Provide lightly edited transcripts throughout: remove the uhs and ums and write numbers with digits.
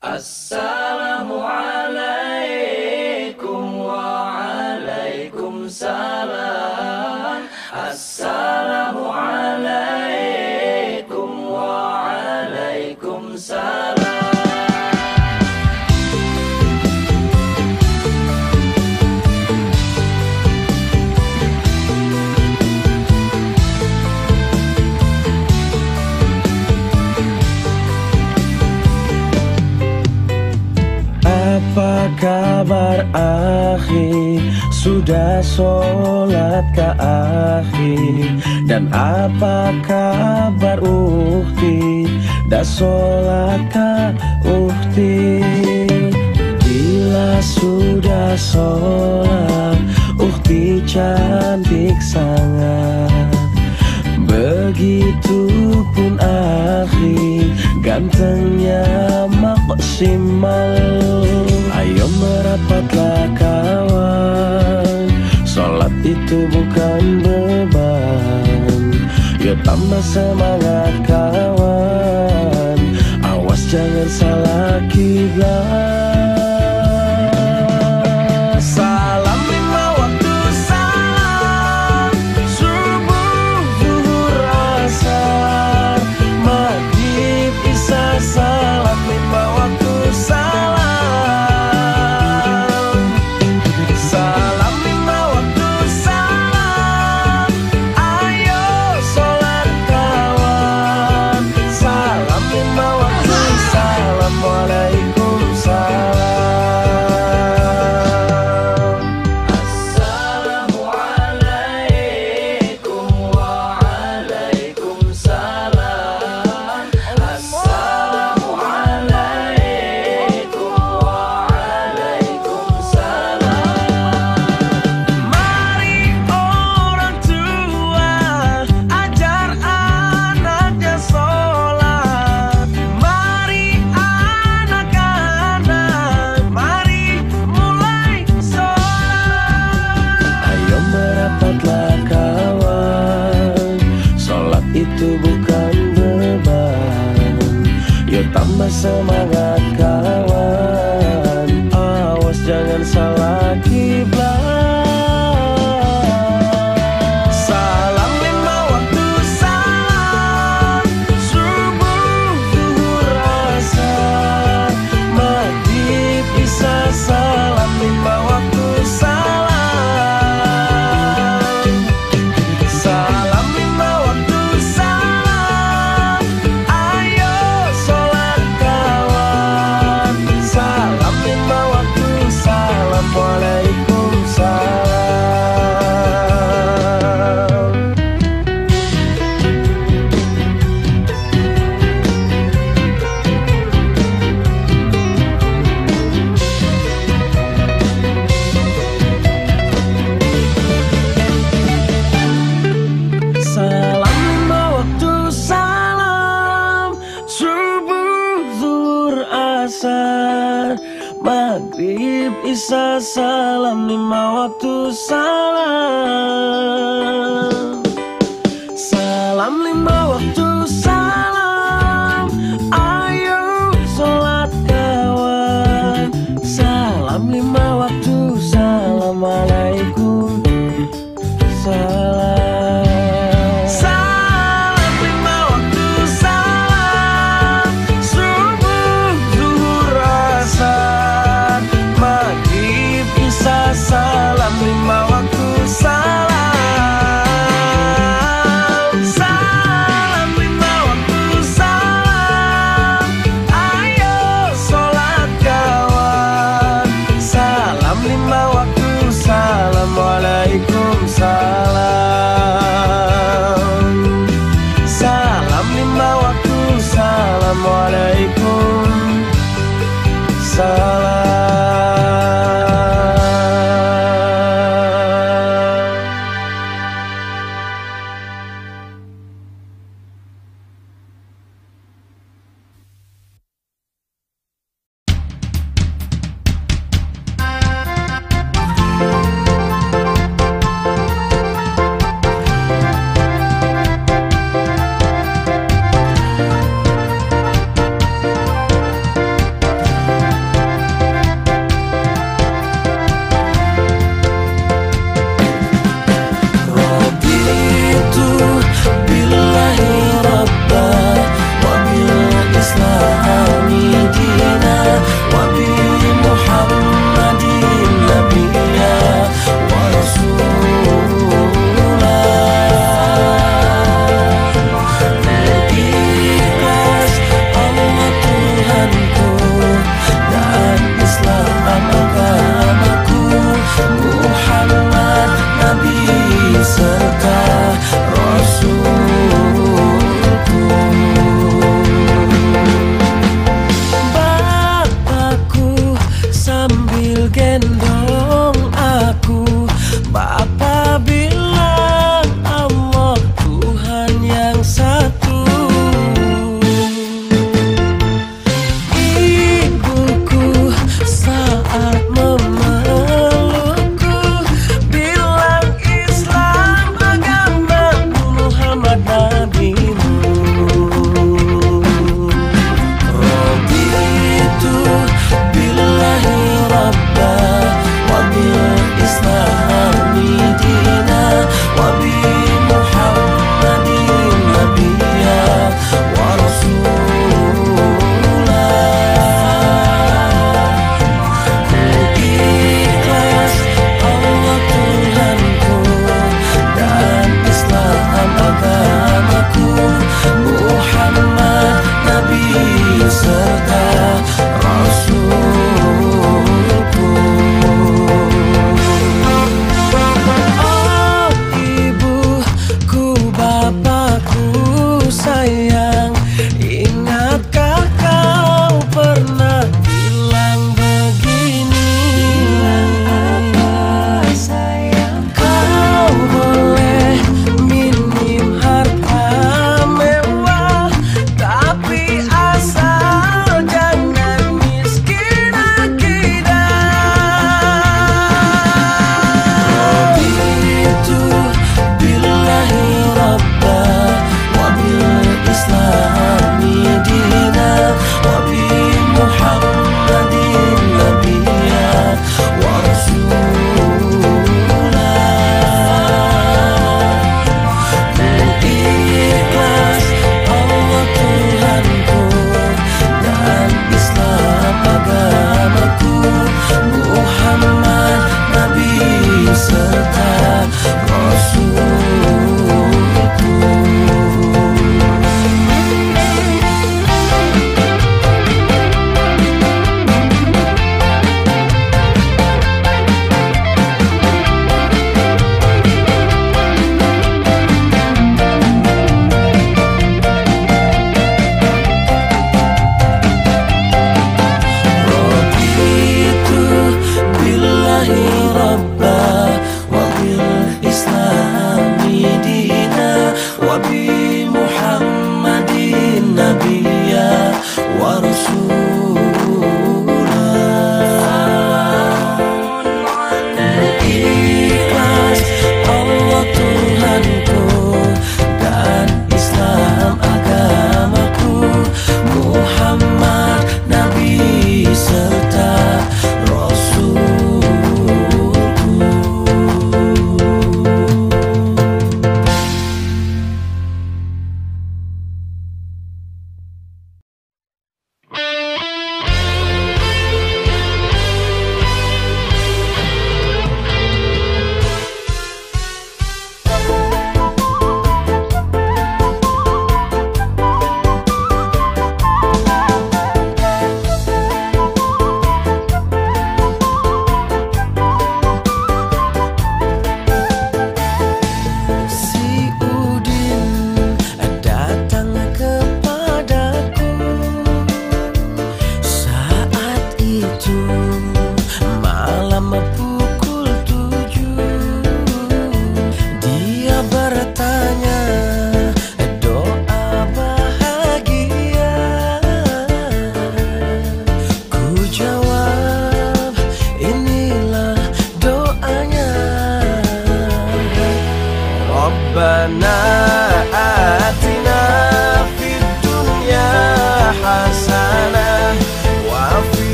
Assalamualaikum waalaikumsalam. Assalamualaikum waalaikumsalam. Apa kabar akhi? Sudah sholat ke akhi? Dan apa kabar ukhti? Dah sholat ke ukhti? Bila sudah sholat, ukhti cantik sangat. Begitupun akhi, gantengnya maksimal. Ayo merapatlah kawan, sholat itu bukan beban. Yo tambah semangat kawan, awas jangan salah kiblat. Salam lima waktu salam, subuh, zuhur, asar, maghrib, isya, salam lima waktu salam. Salam lima waktu salam, ayo sholat kawan. Salam lima waktu salam, waalaikumsalam. Assalamualaikum waalaikumsalam. Assalamualaikum waalaikumsalam. Mari orang tua ajar anaknya sholat. Mari anak-anak, mari mulai sholat. Ayo merapatlah kawan, sholat itu bukan beban. Yo tambah semangat kawan, awas jangan salah kiblat. Salam lima waktu salam, subuh, zuhur, asar, maghrib, isya, salam lima waktu salam. Salam lima waktu salam, ayo sholat kawan. Salam lima waktu salam, waalaikumsalam. Salam lima waktu salam, subuh, zuhur, asar, maghrib, isya, salam lima waktu salam. Salam lima waktu salam, ayo sholat kawan. Salam lima waktu salam, waalaikumsalam. Salam lima waktu salam, subuh, zuhur, asar, maghrib, isya, salam lima waktu salam.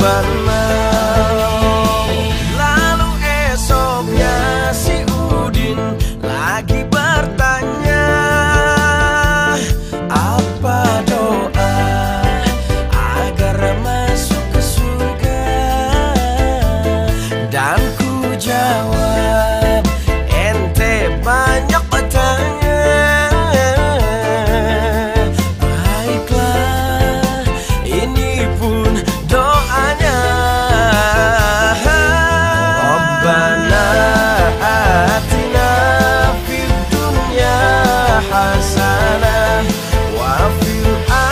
benar. Lalu esoknya si Udin lagi bertanya, apa doa agar masuk ke surga? Dan ku jawab, ente banyak bertanya. Baiklah, ini pun doanya. Rabbana atina fid dunya hasanah wa fil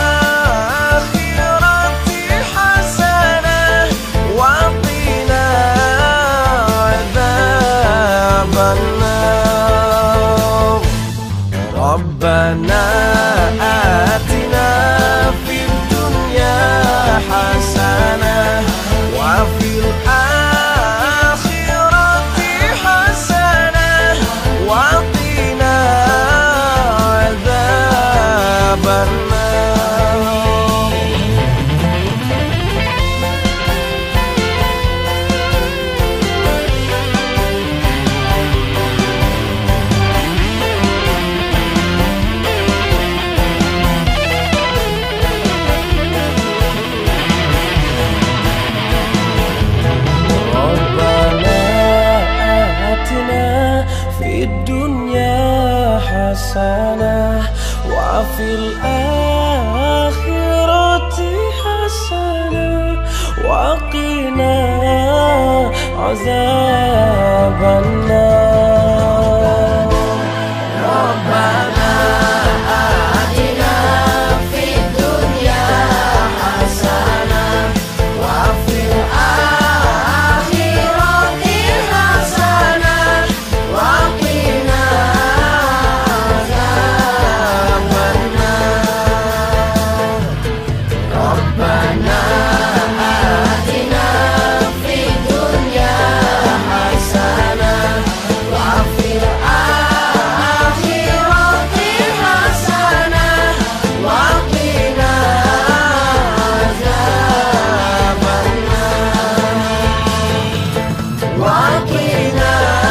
akhirati hasanah wa qina adzabannar. Rabbana atina fid dunya hasanah wa fil akhirati hasanah wa qina adzabannar. Rabbana atina fid dunya hasanah wa fil akhirati hasanah wa qina azabannar. Rabbana atina fid dunya hasanah wa fil akhirati hasanah wa qina azabannar. Rabbana atina fid dunya hasanah wa fil akhirati hasanah wa qina azabannar. Wa qina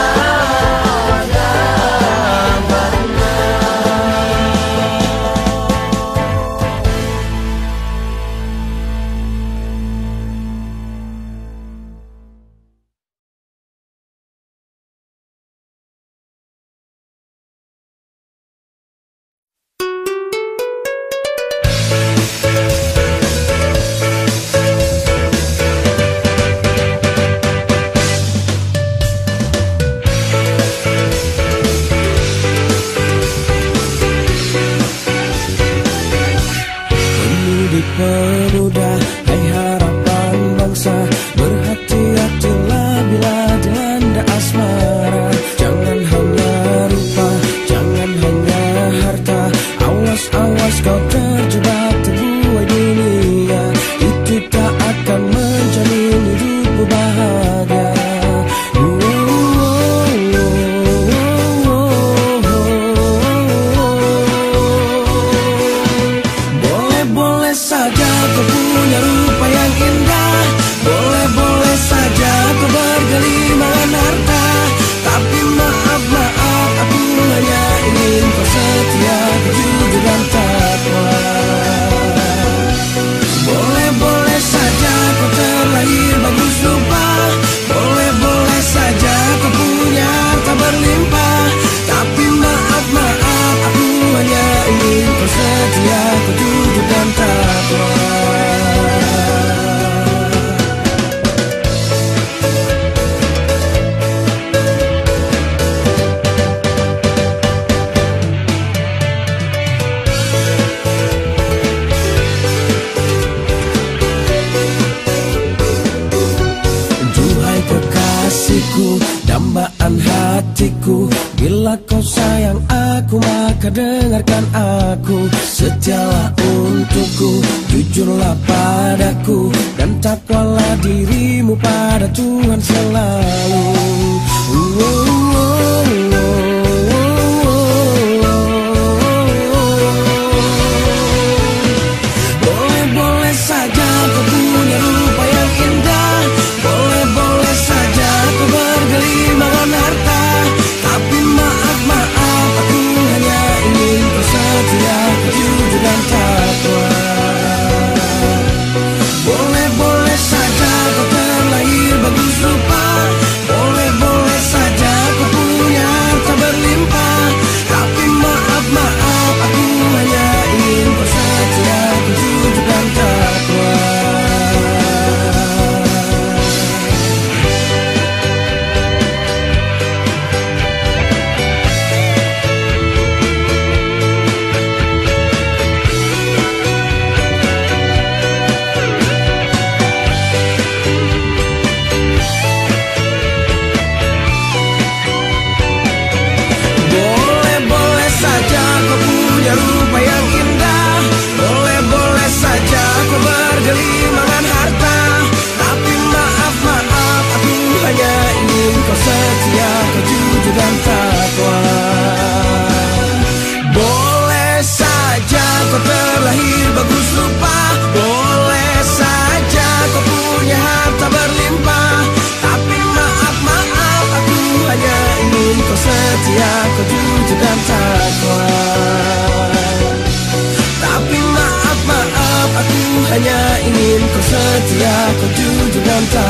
Pemuda, hai harapan bangsa, berhati-hatilah bila dilanda asmara. Jangan hanya rupa, jangan hanya harta. Awas, awas kau terjebak terbuai dunia. Itu tak akan menjamin hidupmu bahagia. Boleh-boleh saja kau punya rupa yang indah, boleh-boleh saja kau bergelimangan harta. Tapi maaf, maaf, aku hanya ingin kau setia, jujur dan takwa. Boleh-boleh saja kau terlahir bagus rupa, boleh-boleh saja kau punya harta berlimpah. Tapi maaf, maaf, aku hanya ingin kau setia, kau jujur dan takwa. Duhai kekasihku, dambaan hatiku, bila kau sayang aku maka dengarkan aku. Setialah untukku, jujurlah padaku, dan takwalah dirimu pada Tuhan selalu. Boleh-boleh saja kau punya rupa yang indah,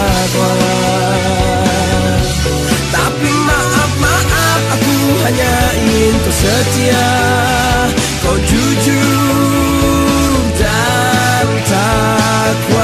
takwa. Tapi maaf, aku hanya ingin kau setia, kau jujur dan takwa.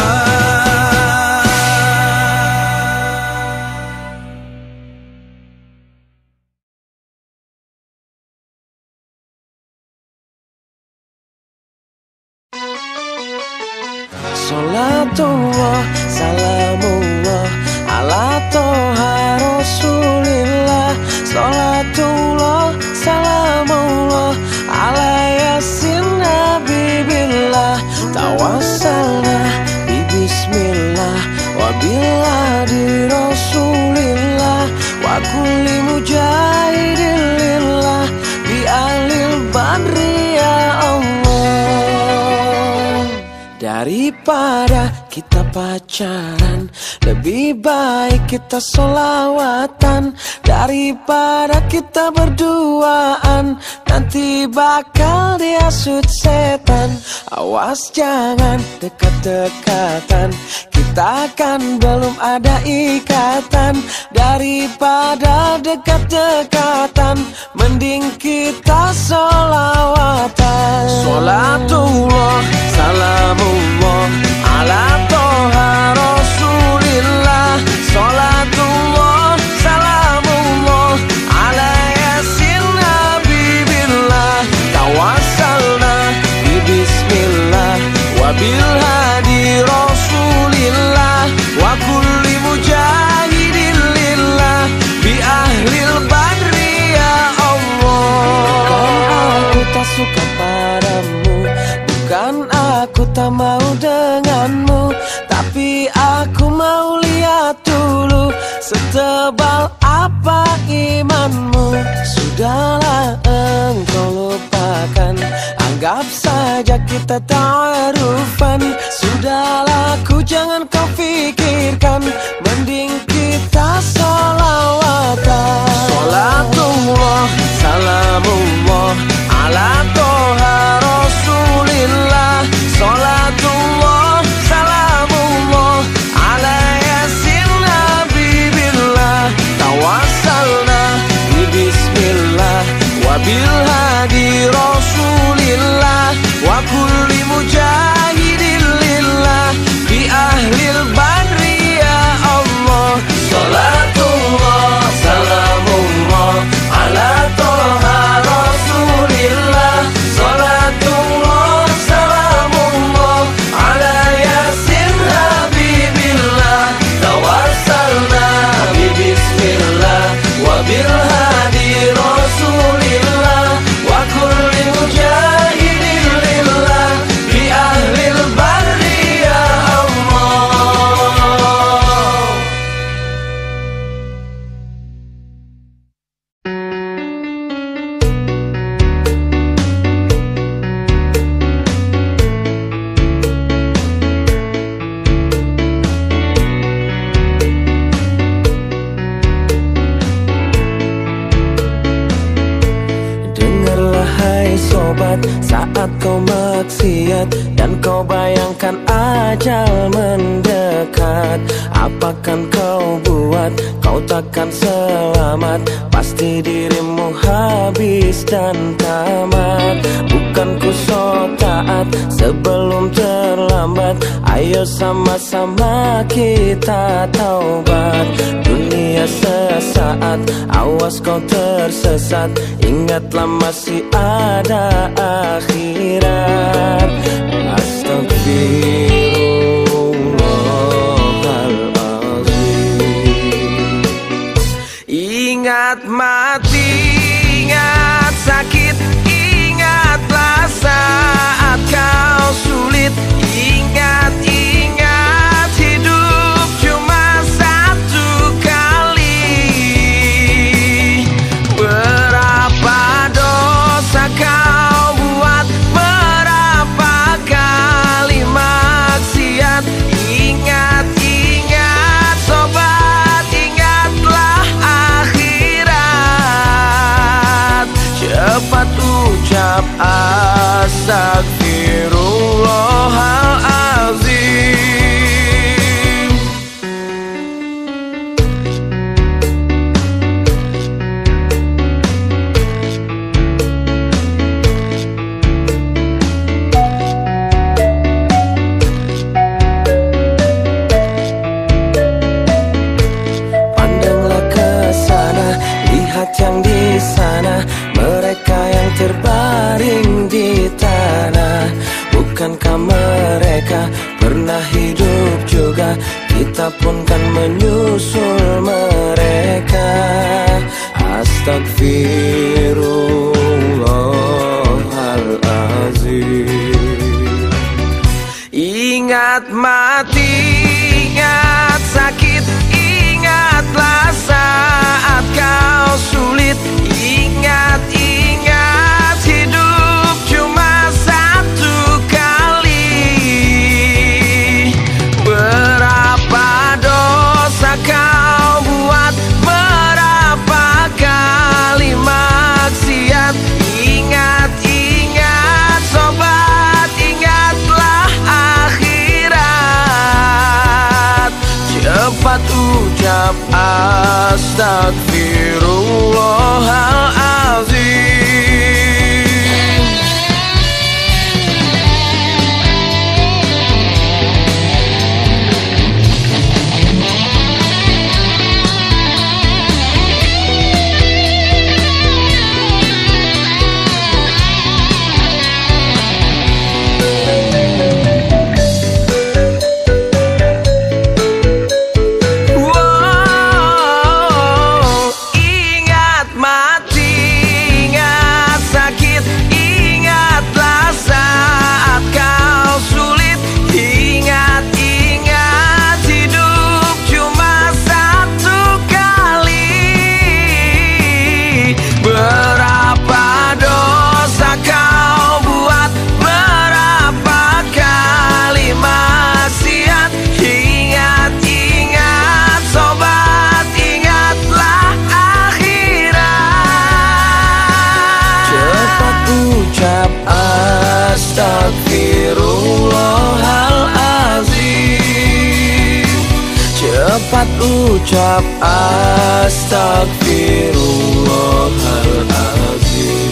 Salatullah, salamullah ala toha rasulillah. Salatullah, salamullah ala yasin habibillah. Tawassalna bi bismillah wa biladi rasulillah wa kulli mujahidin lillah bi ahlil badri ya Allah. Daripada kita pacaran, lebih baik kita solawatan. Daripada kita berduaan, nanti bakal dihasut setan. Awas jangan dekat-dekatan, kita kan belum ada ikatan. Daripada dekat-dekatan, mending kita solawatan. Salatullah, salamullah ala toha rasulillah. Salatullah, salamullah ala yasin habibillah. Tawassalna bi bismillah wa bil hadi rasulillah wa kulli mujahidin lillah bi ahlil badri ya Allah. Bukan aku tak suka padamu, bukan aku tak mau denganmu, tapi aku mau lihat dulu setebal apa imanmu. Sudahlah engkau lupakan, anggap saja kita ta'arufan. Sudahlah ku jangan kau pikirkan, mending kita solawatan. Salatullah, salamullah ala toha rasulillah. Salatullah, salamullah ala yasin habibillah. Tawassalna bi bismillah wa bil hadi rasulillah wa kulli mujahidin lillah bi ahlil badri ya Allah. Salatullah, salamullah ala toha rasulillah. Salatullah, salamullah ala yasin habibillah. Tawassalna bi bismillah wa bil hadi rasulillah wa kulli mujahidin lillah bi ahlil badri ya Allah. Dengarlah hai sobat, saat kau maksiat dan kau bayangkan ajal mendekat, apakan kau buat? Kau takkan selamat, pasti dirimu habis dan tamat. Bukan ku so taat sebelum terlambat, ayo sama-sama kita taubat. Dunia sesaat, awas kau tersesat, ingatlah masih ada akhirat. Astagfirullahaladzim. Ingat mati, ingat sakit, ingatlah saat kau sulit. Ingat, ingat hidup cuma satu kali. Berapa dosa kau buat, berapa kali maksiat. Ingat, ingat sobat, ingatlah akhirat. kita pun kan menyusul mereka. Astagfirullahalazim. Ingat mati, ingat sakit, ingatlah saat kau sulit. Ingat, ingat hidup cuma satu kali. Berapa dosa kau buat, berapa kali maksiat. Ingat, ingat sobat, ingatlah akhirat. Cepat ucap astagfirullahalazim. Astagfirullahalazim. Cepat ucap astagfirullahalazim.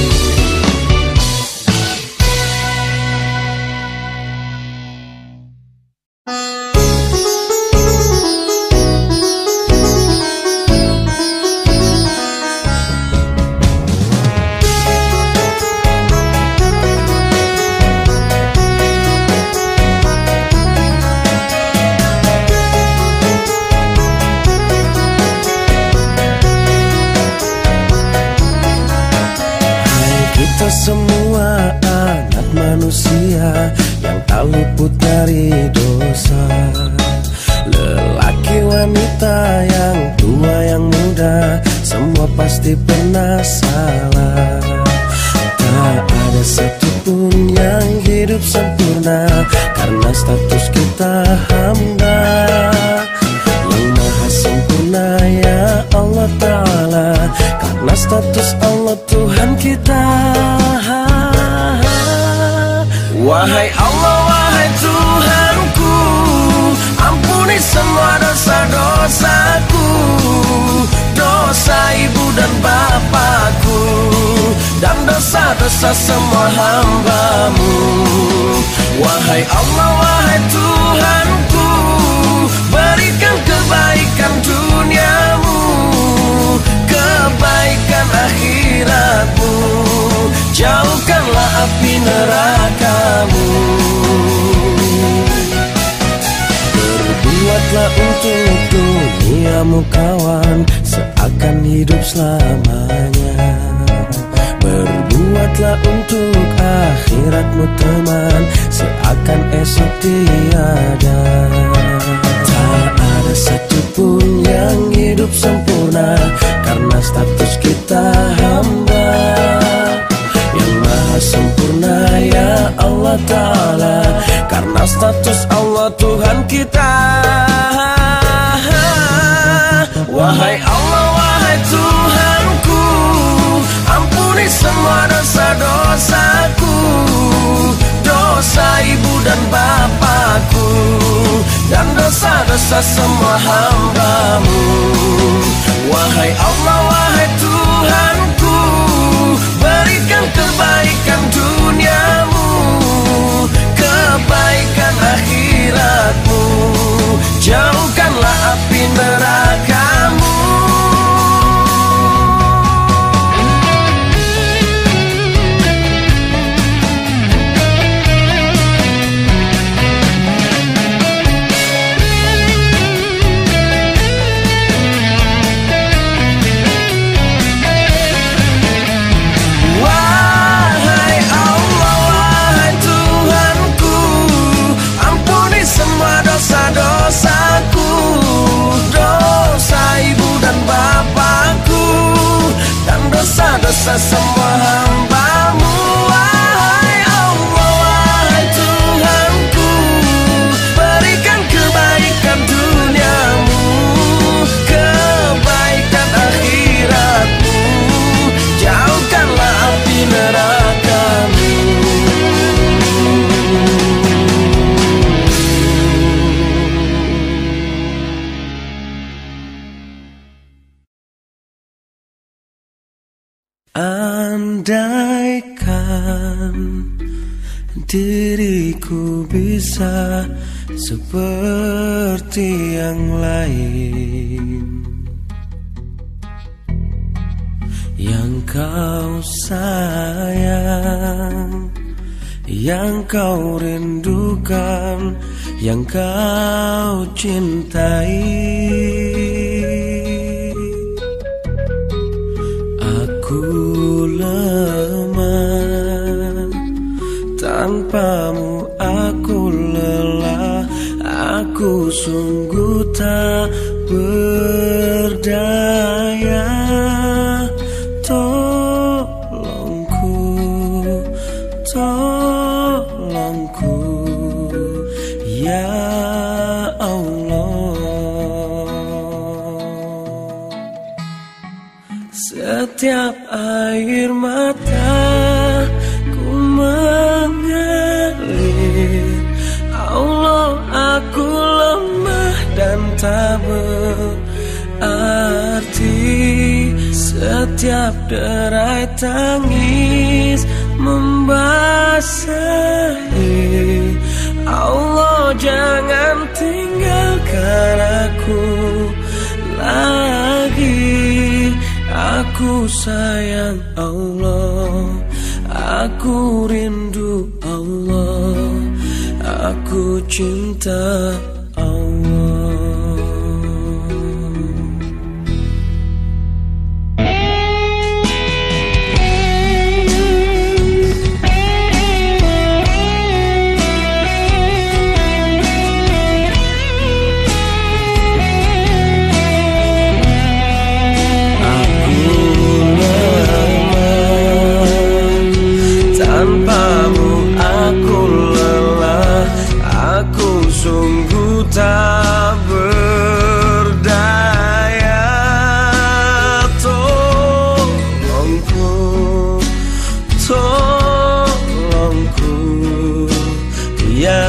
Kita semua anak manusia yang tak luput dari dosa. Lelaki wanita, yang tua yang muda, semua pasti pernah salah. Tak ada satupun yang hidup sempurna, karena status kita hamba. Yang maha sempurna ya Allah Ta'ala, karena status Allah Tuhan kita. Wahai Allah, wahai Tuhanku, ampuni semua dosa-dosaku, dosa ibu dan bapakku, dan dosa-dosa semua hamba-Mu. Wahai Allah, wahai Tuhanku, berikan kebaikan duniamu, kebaikan akhiratmu, jauhkanlah api nerakamu. Berbuatlah untuk duniamu kawan, seakan hidup selamanya. Berbuatlah untuk akhiratmu teman, seakan esok tiada. Tak ada satupun yang hidup sempurna, karena status kita hamba. Yang maha sempurna ya Allah Ta'ala, karena status Allah Tuhan kita. Wahai Allah, wahai Tuhanku, ampuni semua dosa-dosaku, dosa ibu dan bapakku, dan dosa-dosa semua hamba-Mu. Wahai Allah, wahai Tuhanku, berikan kebaikan duniamu, kebaikan akhiratmu, jauhkanlah api nerakamu. dosa semua hamba-Mu. Wahai Allah, wahai Tuhanku, berikan kebaikan duniamu, kebaikan akhiratmu, jauhkanlah api nerakamu. Andaikan diriku bisa seperti yang lain, yang kau sayang, yang kau rindukan, yang kau cintai. Aku lemah, tanpamu aku lelah, aku sungguh tak berdaya. Tolongku, tolongku, ya Allah. Setiap air mata ku mengalir, Allah aku lemah dan tak berarti. Setiap derai tangis membasahi, Allah jangan tinggalkan aku lagi. Aku sayang Allah, aku rindu Allah, aku cinta Allah. Tanpamu aku lelah, aku sungguh tak berdaya. Tolongku, tolongku, ya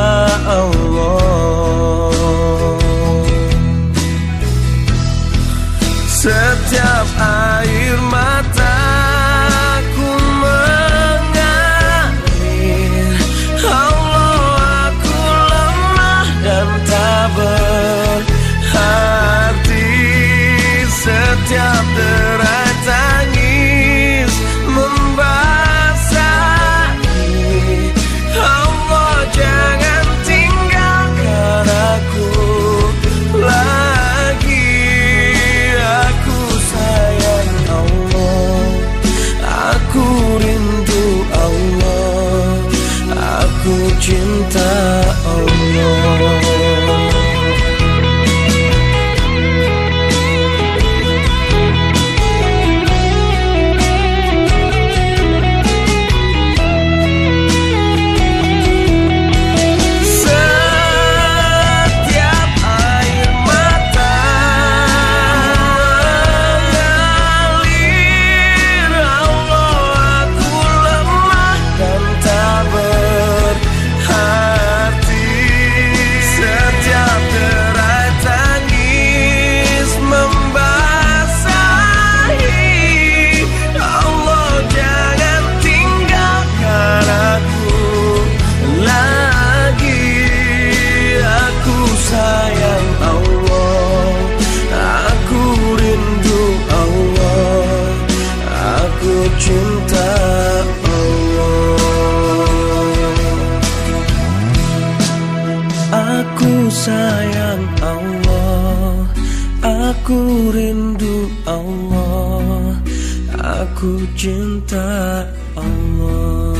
Allah. Setiap air mata setiap derai tangis membasahi, Allah jangan tinggalkan aku lagi. Aku sayang Allah, aku rindu Allah, aku cinta Allah. Cinta Allah, aku sayang Allah, aku rindu Allah, aku cinta Allah.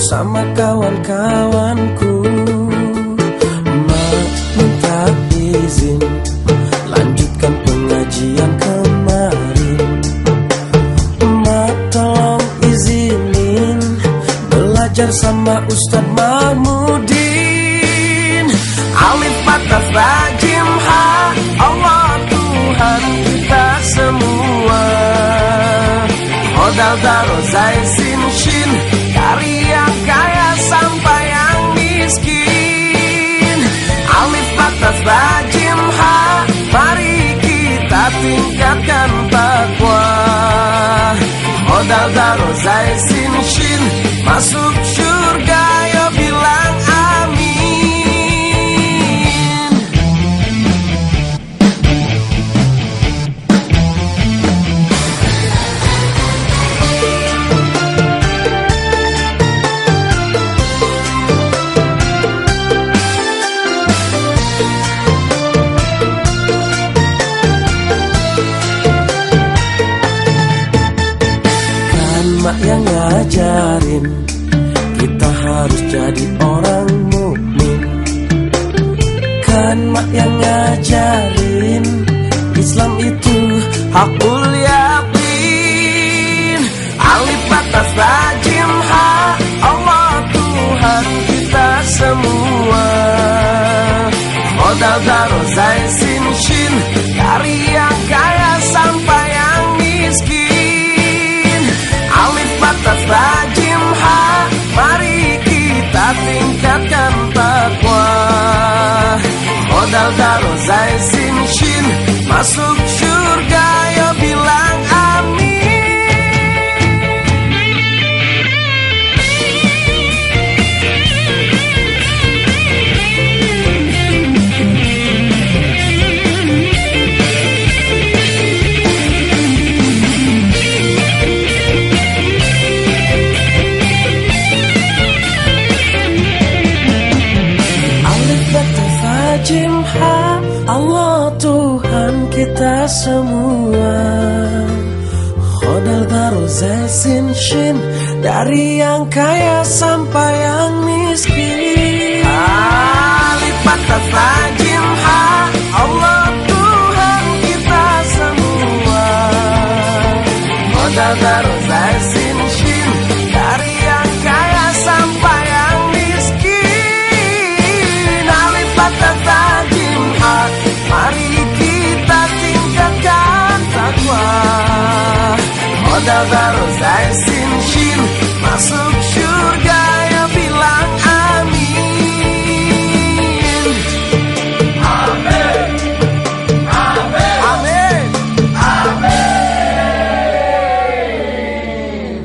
bersama kawan-kawanku. Mak minta izin lanjutkan pengajian kemarin. Mak tolong izinin belajar sama Ustadz Mahmudin. Alif Batas Rajim Ha, Allah Tuhan kita semua. Modal Daro Zai Sin Shin, dari yang kaya sampai yang miskin. Alif Batas Rajim Ha, mari kita tingkatkan takwa. Modal Daro Zai Sin Shin, masuk surga yo bilang amin. Mak yang ngajarin kita harus jadi orang mukmin. Kan mak yang ngajarin Islam itu hakul yakin. Alif Batas Rajim Ha, Allah Tuhan kita semua. Modal Daro Zai Sin Shin, dari yang kaya sampai yang miskin. Alif Batas Rajim Ha, mari kita tingkatkan takwa. Modal Daro Zai Sin Shin, masuk surga yo bilang amin. Rajim Ha, Allah Tuhan kita semua. Khodal Daro Zai Sin Shin, dari yang kaya sampai yang miskin. Alif Batas Rajim Ha, Allah Tuhan kita semua. Khodal Daro Zai Sin Shin, dari yang kaya sampai yang miskin. Alif Batas Rajim Ha, mari kita tingkatkan takwa. Modal Daro Zai Sin Shin, masuk surga ya bilang amin. Amin. Amin. Amin. Amin.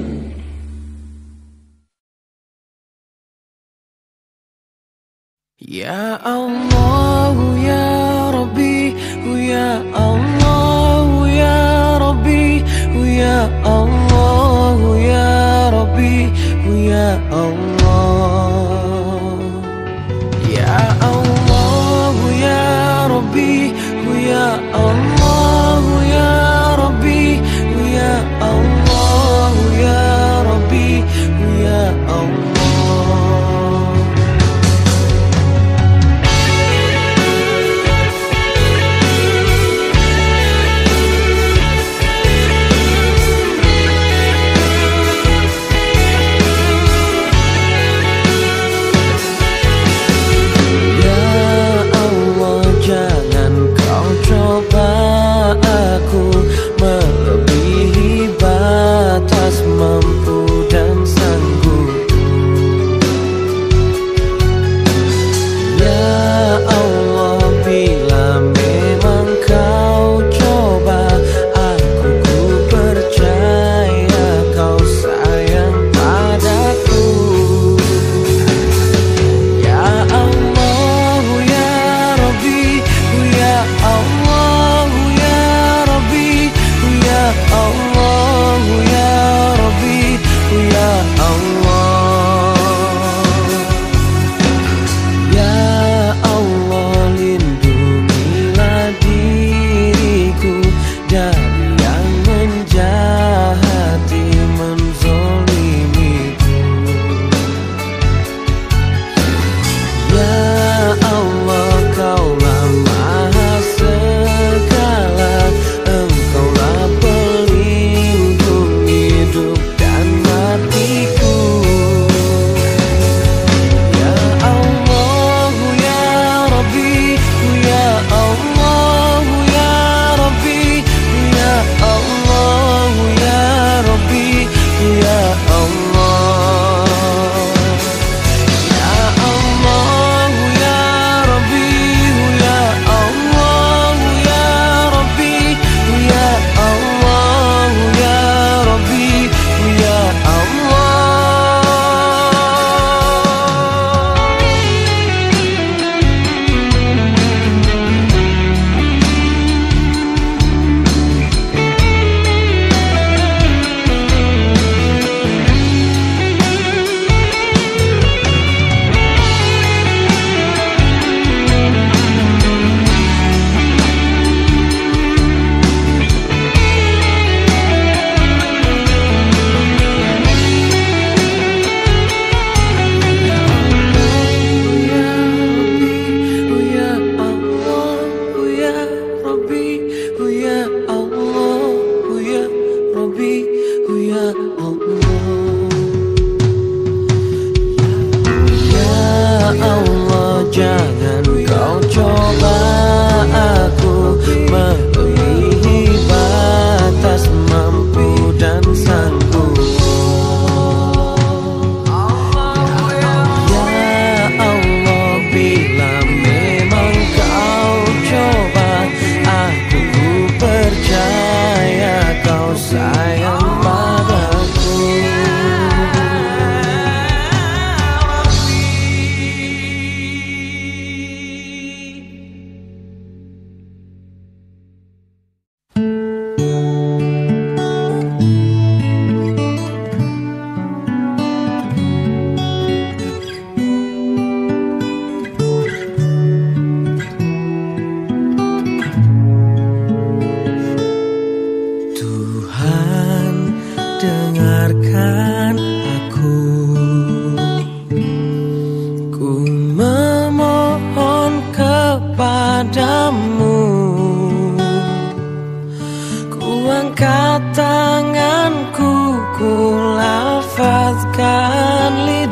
Ya Allah ya Rabbi, ya Allah ya Rabbi, ya Allah ya Rabbi, ya Allah. Ya Allah ya Rabbi, ya Allah ya Rabbi, ya Allah ya Rabbi, ya Allah.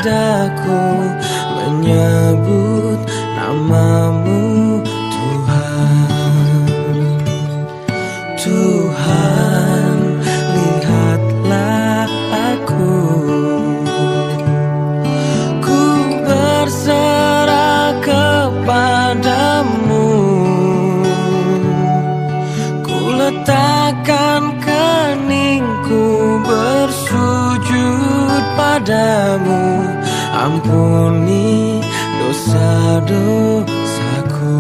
padaku menyebut namamu Tuhan. Tuhan, lihatlah aku, ku berserah kepadamu, ku letakkan keningku bersujud padamu. Ampuni dosa-dosaku,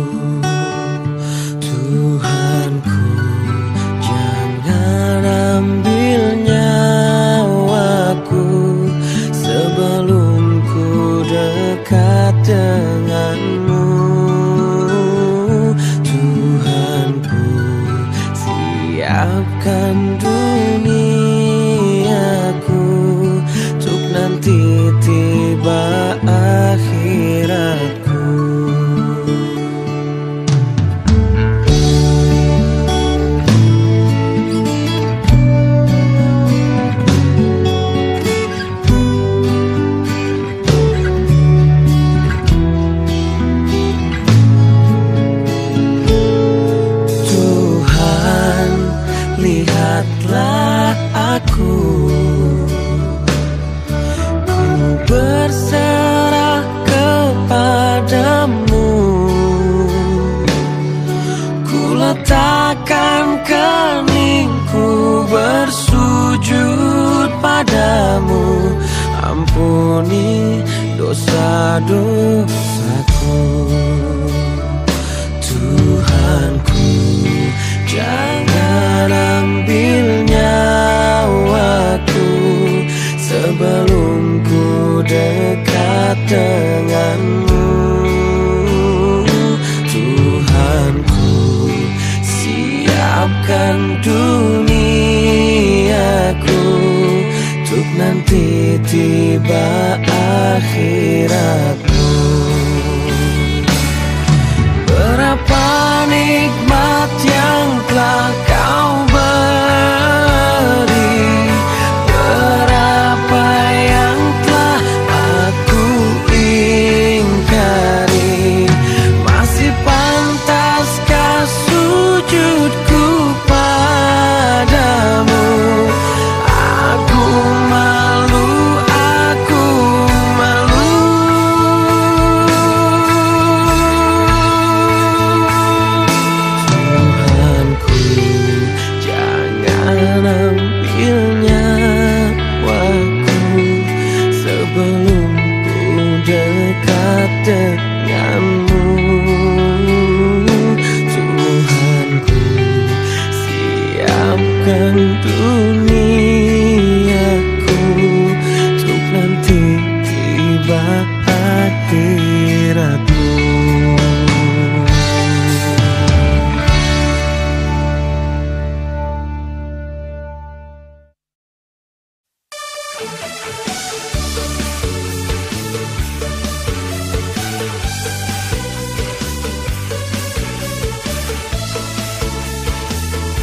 Tuhanku, jangan ambil nyawaku sebelum ku dekat denganmu. Tuhanku, siapkan duniaku untuk nanti tiba akhiratku. Tuhan, lihatlah aku, ku berserah kepadamu, ku letakkan keningku bersujud padamu. Ampuni dosa-dosaku, Tuhanku, jangan ambil nyawaku sebelum ku dekat denganmu. Tuhanku, siapkan duniaku untuk nanti tiba akhiratmu. Berapa nikmat yang telah kau beri, berapa yang telah aku ingkari, masih pantaskah sujudku padamu? Aku malu, aku malu. Tuhanku, jangan ambil nyawaku sebelum ku dekat denganmu. Tuhanku, siapkan duniaku untuk nanti tiba akhiratmu.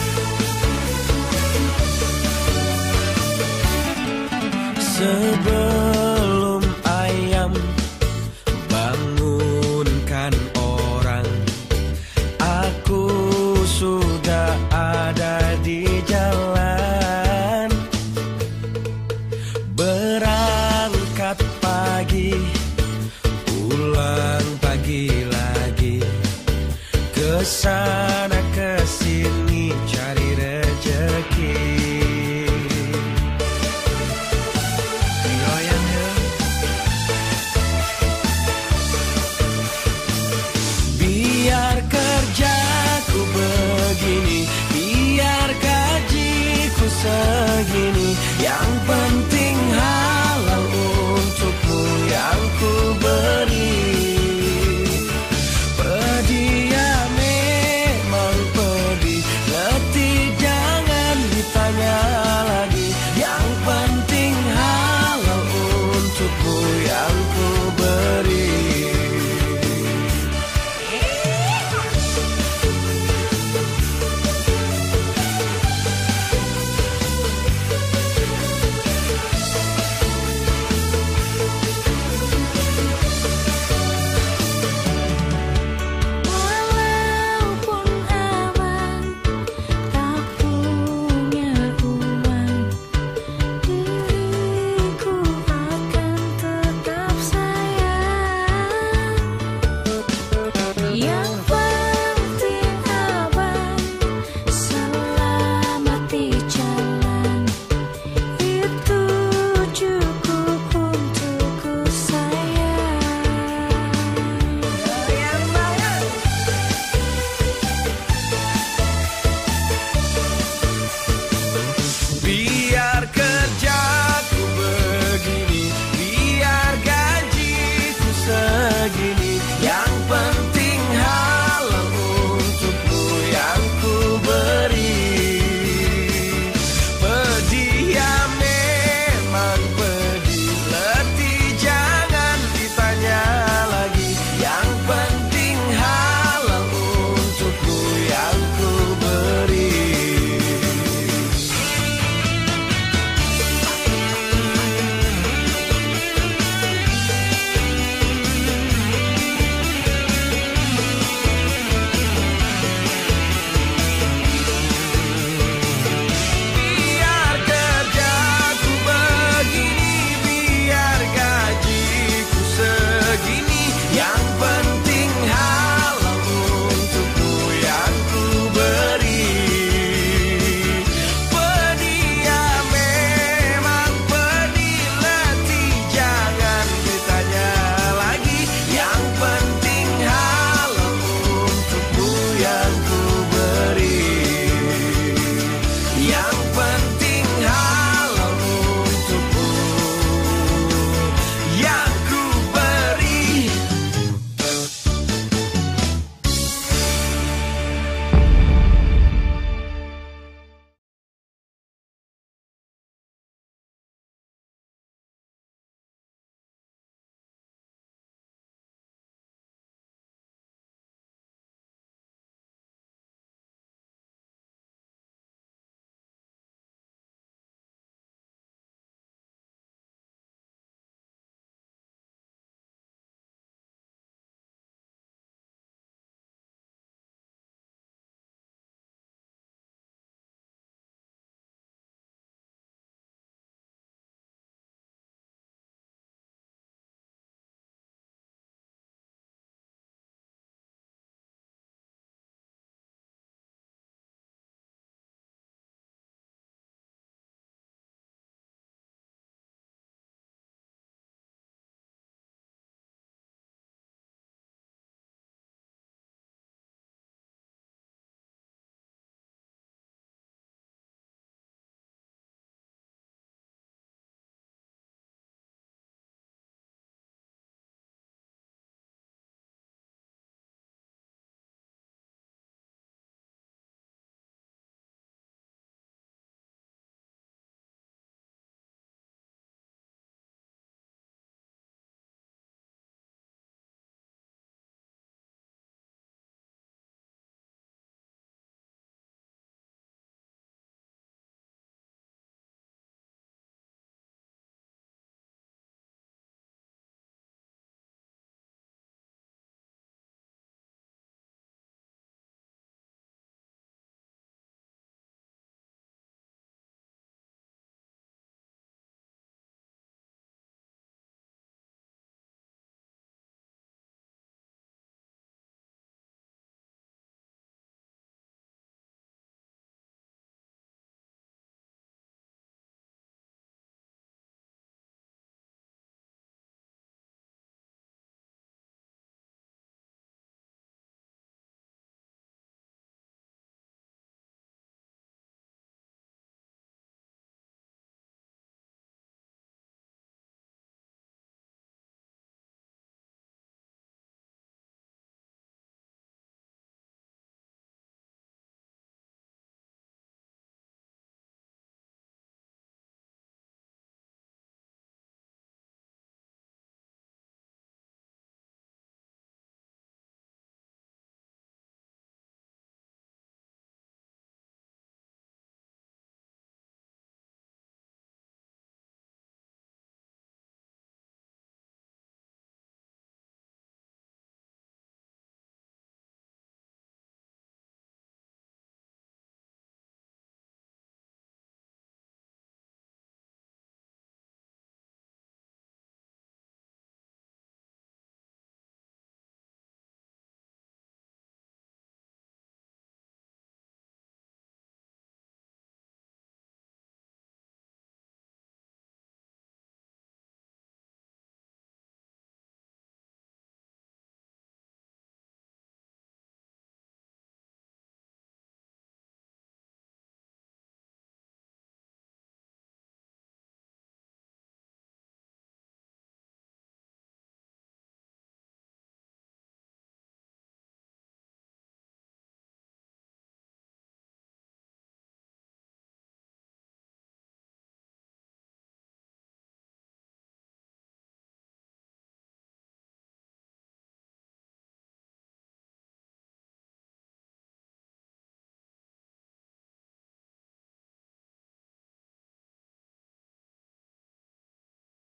Sebelum